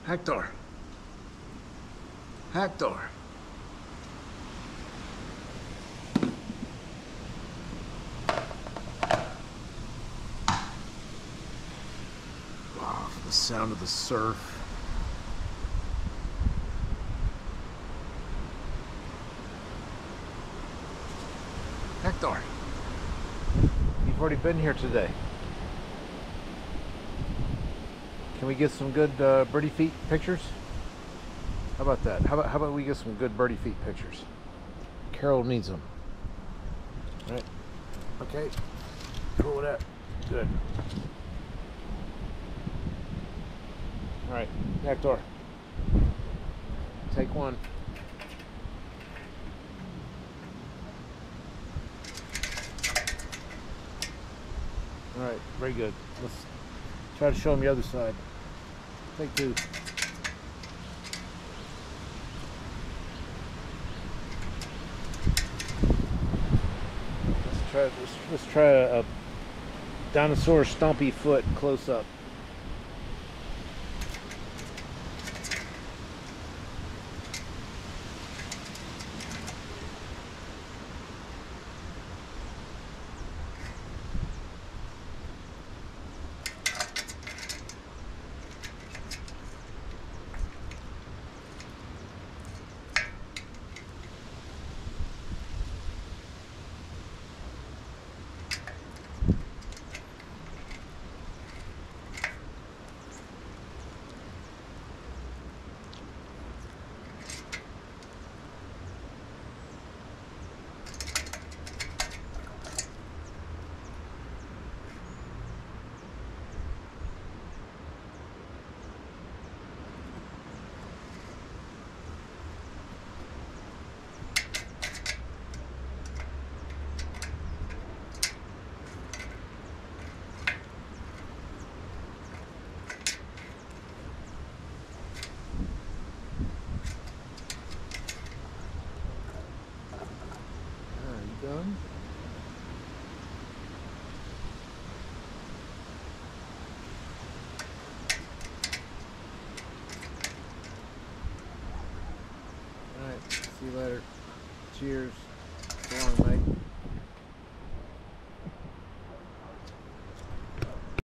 Héctor. Héctor. Wow, the sound of the surf. Héctor. You've already been here today. Can we get some good birdie feet pictures? How about that? How about we get some good birdie feet pictures? Carol needs them. All right. Okay. Cool with that. Good. All right, Héctor. Take one. All right, very good. Let's try to show them the other side. Take two. Let's try a dinosaur Stompy foot close up. Done. All right, see you later. Cheers. So long, mate.